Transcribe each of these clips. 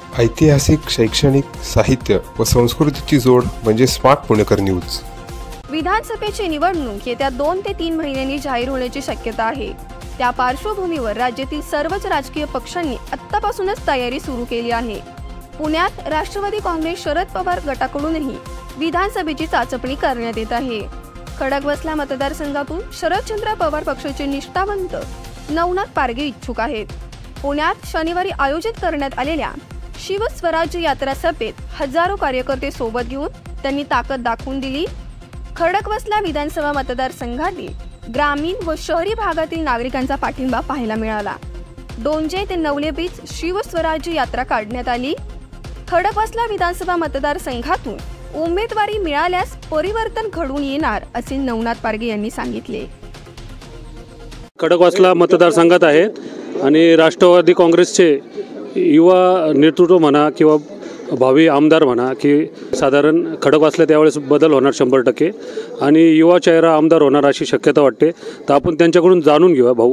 ऐतिहासिक, शैक्षणिक, साहित्य व संस्कृतीची जोड म्हणजे स्मार्ट पुणेकर न्यूज। विधानसभेची निवडणूक येत्या 2 ते 3 महिन्यांनी जाहीर होण्याची शक्यता आहे। त्या पार्श्वभूमीवर राज्यातील सर्वच राजकीय पक्षांनी आत्तापासूनच तयारी सुरू केली आहे। पुण्यात राष्ट्रवादी काँग्रेस शरद पवार गटाकडूनही विधानसभेची चाचपणी करण्यात येत आहे। खडकवासला मतदारसंघातून शरदचंद्र पवार पक्षाचे निष्ठावंत नवनाथ पारगे इच्छुक आहेत। पुण्यात शनिवारी आयोजित करण्यात आलेल्या शिवस्वराज्य यात्रा सभेत हजारो कार्यकर्ते सोबत घेऊन त्यांनी ताकद दाखवून दिली। खडकवासला विधानसभा मतदारसंघातील ग्रामीण व शहरी भागातील नागरिकांचा पाठिंबा पाहायला मिळाला। डोंजे ते नवले बीच शिवस्वराज्य यात्रा काढण्यात आली। खडकवासला विधानसभा मतदारसंघातून उमेदवारी मिळाल्यास परिवर्तन घडून येणार असे नवनाथ पारगे यांनी सांगितले। खडकवासला मतदारसंघात आहेत आणि राष्ट्रवादी काँग्रेसचे युवा नेतृत्व म्हणा किंवा भावी आमदार म्हणा की साधारण खडकवासला त्यावेळेस बदल होणार 100% आणि युवा चेहरा आमदार होणार अशी शक्यता वाटते। तर आपण त्यांच्याकडून जाणून घेऊया। भाऊ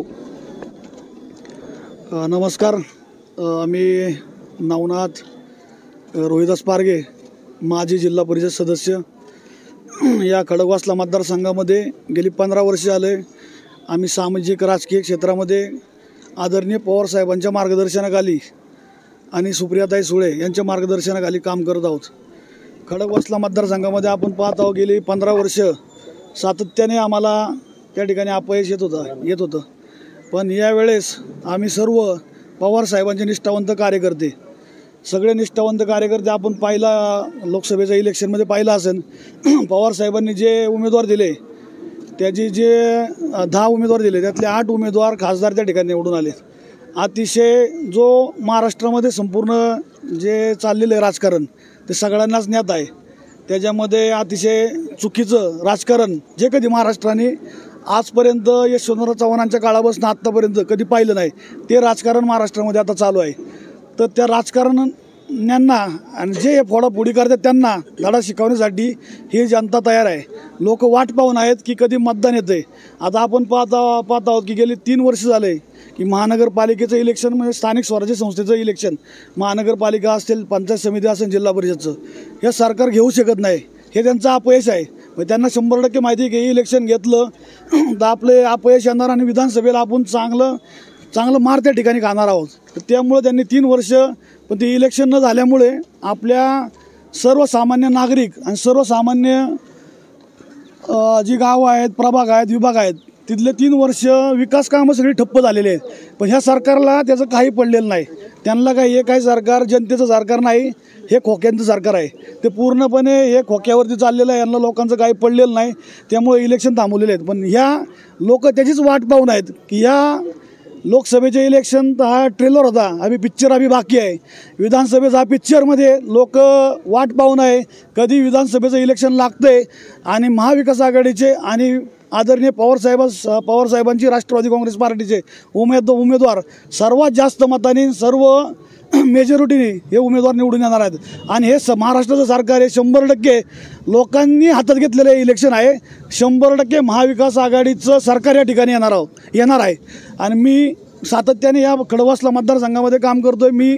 नमस्कार, मी नवनाथ रोहिदास पारगे, माजी जिल्हा परिषद सदस्य। या खडकवासला मतदारसंघामध्ये गेली 15 वर्षे झाले आम्ही सामाजिक राजकीय क्षेत्रामध्ये आदरणीय पवार साहेबांच्या मार्गदर्शनाखाली आणि सुप्रियाताई सुळे यांच्या मार्गदर्शनाखाली काम करत आहोत। खडकवासला मतदारसंघामध्ये आपण पाहत आहोत गेली 15 वर्ष सातत्याने आम्हाला त्या ठिकाणी अपयश येत होतं। पण यावेळेस आम्ही सर्व पवार साहेबांचे निष्ठावंत कार्यकर्ते, सगळे निष्ठावंत कार्यकर्ते आपण पाहिला लोकसभेच्या इलेक्शनमध्ये पाहिलं असेल, पवार साहेबांनी जे उमेदवार दिले त्याची जे 10 उमेदवार दिले त्यातले 8 उमेदवार खासदार त्या ठिकाणी निवडून आले। अतिशय जो महाराष्ट्रामध्ये संपूर्ण जे चाललेलं राजकारण ते सगळ्यांनाच ज्ञात आहे। त्याच्यामध्ये अतिशय चुकीचं राजकारण जे कधी महाराष्ट्राने आजपर्यंत यशवंतराव चव्हाणांच्या काळापासून आत्तापर्यंत कधी पाहिलं नाही ते राजकारण महाराष्ट्रामध्ये आता चालू आहे। तर त्या राजकारण्यांना आणि जे फोडाफोडी करतात त्यांना धडा शिकवण्यासाठी ही जनता तयार आहे। लोक वाट पाहून आहेत की कधी मतदान येते। आता आपण पाहत आहोत की गेली 3 वर्ष झाले की महानगरपालिकेचं इलेक्शन म्हणजे स्थानिक स्वराज्य संस्थेचं इलेक्शन, महानगरपालिका असेल, पंचायत समिती असेल, जिल्हा परिषदचं, हे सरकार घेऊ शकत नाही। हे त्यांचं अपयश आहे। मग त्यांना 100% माहिती आहे की हे इलेक्शन घेतलं तर आपले अपयश येणार आणि विधानसभेला आपण चांगलं मार त्या ठिकाणी खाणार आहोत। तर त्यामुळे त्यांनी 3 वर्ष पण ते इलेक्शन न झाल्यामुळे आपल्या सर्वसामान्य नागरिक आणि सर्वसामान्य जी गावं आहेत, प्रभाग आहेत, विभाग आहेत, तिथले 3 वर्ष विकास कामं सगळी ठप्प झालेले आहेत। पण ह्या सरकारला त्याचं काही पडलेलं नाही। त्यांना हे काही सरकार जनतेचं सरकार नाही, हे खोक्यांचं सरकार आहे। ते पूर्णपणे हे खोक्यावरती चाललेलं आहे। यांना लोकांचं काही पडलेलं नाही, त्यामुळे इलेक्शन थांबवलेले आहेत। पण ह्या लोक त्याचीच वाट पाहून आहेत की ह्या लोकसभेचे इलेक्शन तर हा ट्रेलर होता, पिक्चर अभी बाकी आहे। विधानसभेचा पिक्चरमध्ये लोक वाट पाहून आहे कधी विधानसभेचं इलेक्शन लागतंय आणि महाविकास आघाडीचे आणि आदरणीय पवार साहेबांची राष्ट्रवादी काँग्रेस पार्टीचे उमेदवार सर्वात जास्त मतांनी सर्व मेजॉरिटीने हे उमेदवार निवडून येणार आहेत। आणि हे महाराष्ट्राचं सरकार हे 100% लोकांनी हातात घेतलेलं इलेक्शन आहे। 100% महाविकास आघाडीचं सरकार या ठिकाणी येणार आहे। आणि मी सातत्याने या खडकवासला मतदारसंघामध्ये काम करतोय। मी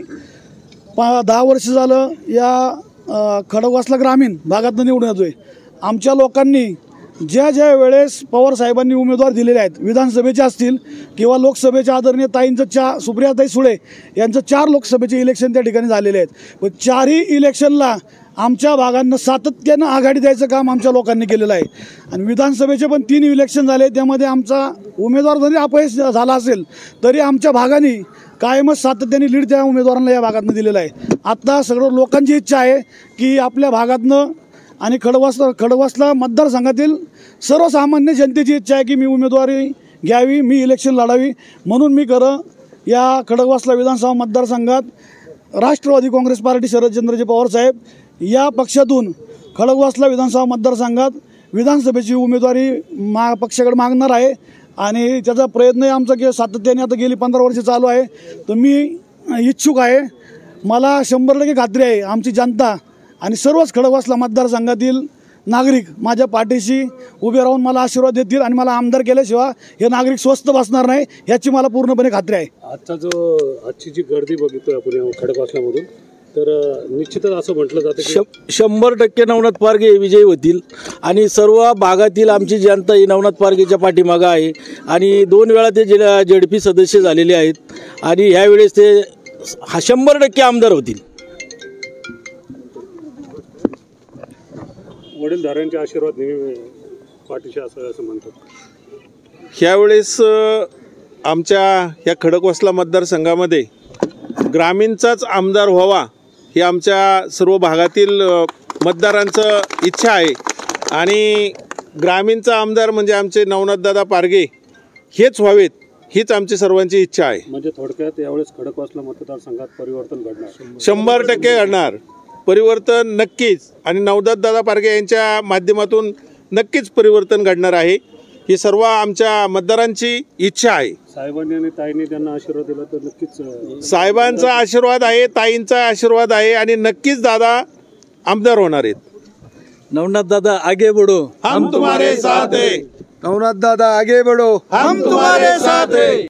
10 वर्ष झालं या खडकवासला ग्रामीण भागातून निवडून येतोय। आमच्या लोकांनी ज्या वेळेस पवार साहेबांनी उमेदवार दिलेले आहेत, विधानसभेचे असतील किंवा लोकसभेच्या आदरणीय ताईंचं सुप्रियाताई सुळे यांचं 4 लोकसभेचे इलेक्शन त्या ठिकाणी झालेले आहेत। पण 4ही इलेक्शनला आमच्या भागांना सातत्यानं आघाडी द्यायचं काम आमच्या लोकांनी केलेलं आहे। आणि विधानसभेचे पण 3 इलेक्शन झाले, त्यामध्ये आमचा उमेदवार जरी अपयश झाला असेल तरी आमच्या भागाने कायमच सातत्याने लीड त्या उमेदवारांना या भागातनं दिलेलं आहे। आता सगळं लोकांची इच्छा आहे की आपल्या भागातनं आणि खडकवासला मतदारसंघातील सर्वसामान्य जनतेची इच्छा आहे की मी उमेदवारी घ्यावी, मी इलेक्शन लढावी। म्हणून मी या खडकवासला विधानसभा मतदारसंघात राष्ट्रवादी काँग्रेस पार्टी शरदचंद्रजी पवार साहेब या पक्षातून खडकवासला विधानसभा मतदारसंघात विधानसभेची उमेदवारी पक्षाकडे मागणार आहे। आणि त्याचा प्रयत्न आमचा की सातत्याने आता गेली 15 वर्ष चालू आहे। तर मी इच्छुक आहे। मला 100% खात्री आहे आमची जनता आणि सर्वच खडकवासला मतदारसंघातील नागरिक माझ्या पाठीशी उभे राहून मला आशीर्वाद देतील आणि मला आमदार केल्याशिवाय हे नागरिक स्वस्थ बसणार नाही याची मला पूर्णपणे खात्री आहे। आजची जी गर्दी बघितोय आपण खडकवासल्यामधून तर निश्चितच असं म्हटलं जातं की 100% नवनाथ पारगे विजयी होतील आणि सर्व भागातील आमची जनता ही नवनाथ पारगेच्या पाठीमागं आहे आणि 2 वेळा ते जेडपी सदस्य झालेले आहेत आणि ह्यावेळेस ते 100% आमदार होतील. वडीलधाऱ्यांचे आशीर्वाद नेहमी पाठीशी असं म्हणतात. ह्यावेळेस आमच्या ह्या खडकवासला मतदारसंघामध्ये ग्रामीणचाच आमदार व्हावा ही आमच्या सर्व भागातील मतदारांचं इच्छा आहे आणि ग्रामीणचा आमदार म्हणजे आमचे नवनाथदादा पारगे हेच व्हावेत हीच आमची सर्वांची इच्छा आहे. म्हणजे थोडक्यात यावेळेस खडकवासला मतदारसंघात परिवर्तन घडणार 100% घडणार परिवर्तन नक्कीच आणि नवनाथदादा पारगे यांच्या माध्यमातून नक्कीच परिवर्तन घडणार आहे ही सर्व आमच्या मतदारांची इच्छा आहे. साहेबांनी आणि ताईंनी त्यांना आशीर्वाद दिला तर नक्कीच साहेबांचा आशीर्वाद आहे, ताईंचा आशीर्वाद आहे आणि नक्कीच दादा आमदार होणार आहेत. नवनाथ दादा आगे बढ़ो, हम तुम्हारे साथ हैं. नवनाथ दादा आगे बढ़ो, हम तुम्हारे साथ हैं.